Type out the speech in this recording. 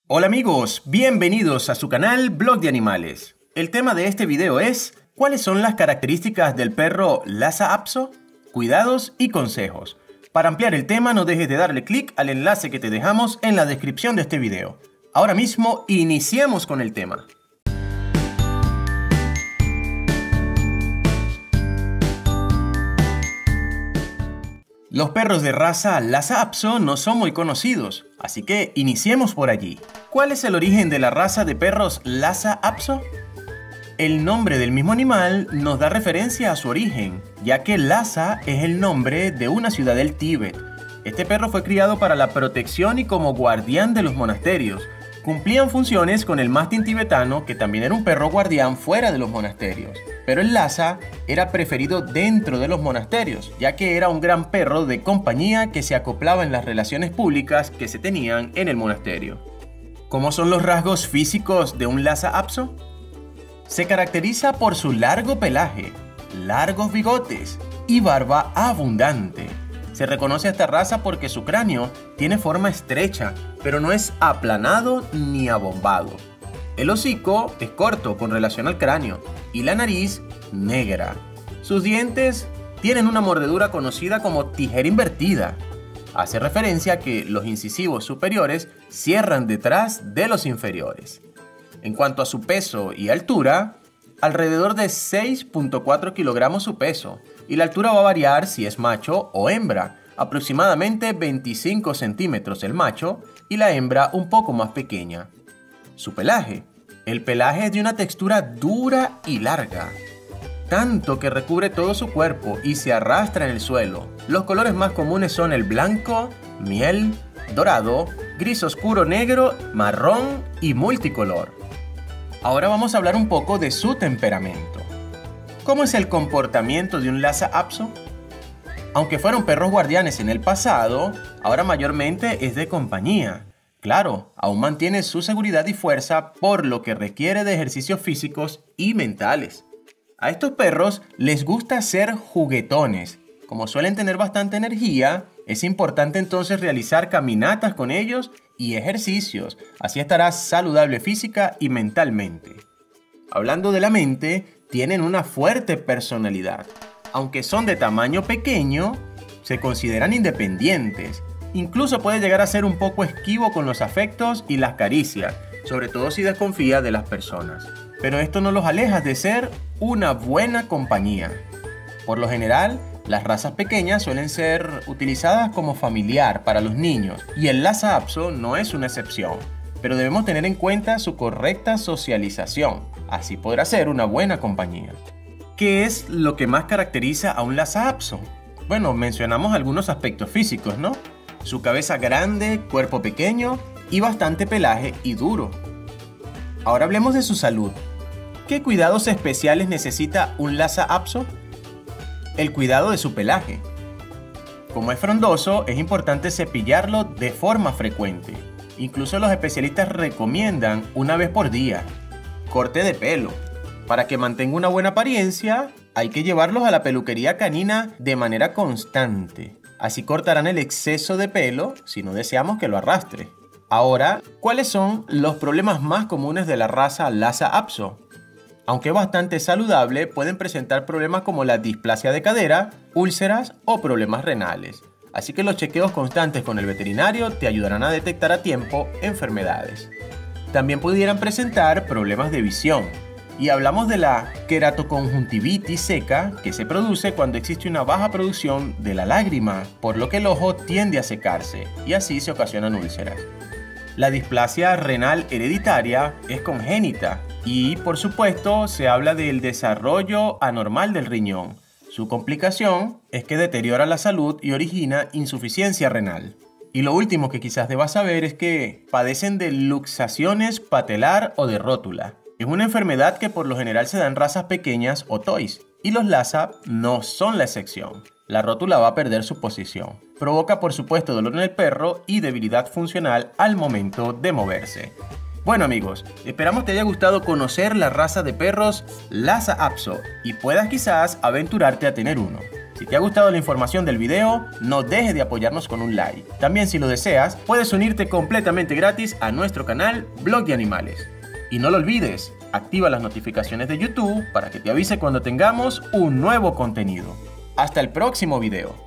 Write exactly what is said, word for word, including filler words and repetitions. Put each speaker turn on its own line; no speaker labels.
Hola amigos, bienvenidos a su canal Blog de Animales. El tema de este video es ¿cuáles son las características del perro Lhasa Apso? Cuidados y consejos. Para ampliar el tema no dejes de darle clic al enlace que te dejamos en la descripción de este video. Ahora mismo iniciemos con el tema. Los perros de raza Lhasa Apso no son muy conocidos, así que iniciemos por allí. ¿Cuál es el origen de la raza de perros Lhasa Apso? El nombre del mismo animal nos da referencia a su origen, ya que Lhasa es el nombre de una ciudad del Tíbet. Este perro fue criado para la protección y como guardián de los monasterios. Cumplían funciones con el mastín tibetano, que también era un perro guardián fuera de los monasterios. Pero el Lhasa era preferido dentro de los monasterios, ya que era un gran perro de compañía que se acoplaba en las relaciones públicas que se tenían en el monasterio. ¿Cómo son los rasgos físicos de un Lhasa Apso? Se caracteriza por su largo pelaje, largos bigotes y barba abundante. Se reconoce a esta raza porque su cráneo tiene forma estrecha, pero no es aplanado ni abombado. El hocico es corto con relación al cráneo y la nariz negra. Sus dientes tienen una mordedura conocida como tijera invertida. Hace referencia a que los incisivos superiores cierran detrás de los inferiores. En cuanto a su peso y altura, alrededor de seis punto cuatro kilogramos su peso, y la altura va a variar si es macho o hembra, aproximadamente veinticinco centímetros el macho y la hembra un poco más pequeña. Su pelaje. El pelaje es de una textura dura y larga, tanto que recubre todo su cuerpo y se arrastra en el suelo. Los colores más comunes son el blanco, miel, dorado, gris oscuro negro, marrón y multicolor. Ahora vamos a hablar un poco de su temperamento. ¿Cómo es el comportamiento de un Lhasa Apso? Aunque fueron perros guardianes en el pasado, ahora mayormente es de compañía. Claro, aún mantiene su seguridad y fuerza, por lo que requiere de ejercicios físicos y mentales. A estos perros les gusta ser juguetones. Como suelen tener bastante energía, es importante entonces realizar caminatas con ellos y ejercicios. Así estarás saludable física y mentalmente. Hablando de la mente, tienen una fuerte personalidad. Aunque son de tamaño pequeño, se consideran independientes. Incluso puede llegar a ser un poco esquivo con los afectos y las caricias, sobre todo si desconfía de las personas. Pero esto no los aleja de ser una buena compañía. Por lo general, las razas pequeñas suelen ser utilizadas como familiar para los niños, y el Lhasa Apso no es una excepción. Pero debemos tener en cuenta su correcta socialización, así podrá ser una buena compañía. ¿Qué es lo que más caracteriza a un Lhasa Apso? Bueno, mencionamos algunos aspectos físicos, ¿no? Su cabeza grande, cuerpo pequeño y bastante pelaje y duro. Ahora hablemos de su salud. ¿Qué cuidados especiales necesita un Lhasa Apso? El cuidado de su pelaje. Como es frondoso, es importante cepillarlo de forma frecuente. Incluso los especialistas recomiendan una vez por día. Corte de pelo. Para que mantenga una buena apariencia, hay que llevarlos a la peluquería canina de manera constante. Así cortarán el exceso de pelo si no deseamos que lo arrastre. Ahora, ¿cuáles son los problemas más comunes de la raza Lhasa Apso? Aunque bastante saludable, pueden presentar problemas como la displasia de cadera, úlceras o problemas renales. Así que los chequeos constantes con el veterinario te ayudarán a detectar a tiempo enfermedades. También pudieran presentar problemas de visión. Y hablamos de la queratoconjuntivitis seca, que se produce cuando existe una baja producción de la lágrima, por lo que el ojo tiende a secarse y así se ocasionan úlceras. La displasia renal hereditaria es congénita y, por supuesto, se habla del desarrollo anormal del riñón. Su complicación es que deteriora la salud y origina insuficiencia renal. Y lo último que quizás debas saber es que padecen de luxaciones patelar o de rótula. Es una enfermedad que por lo general se da en razas pequeñas o toys, y los Lhasa no son la excepción. La rótula va a perder su posición. Provoca por supuesto dolor en el perro y debilidad funcional al momento de moverse. Bueno amigos, esperamos te haya gustado conocer la raza de perros Lhasa Apso y puedas quizás aventurarte a tener uno. Si te ha gustado la información del video, no dejes de apoyarnos con un like. También, si lo deseas, puedes unirte completamente gratis a nuestro canal Blog de Animales. Y no lo olvides, activa las notificaciones de YouTube para que te avise cuando tengamos un nuevo contenido. Hasta el próximo video.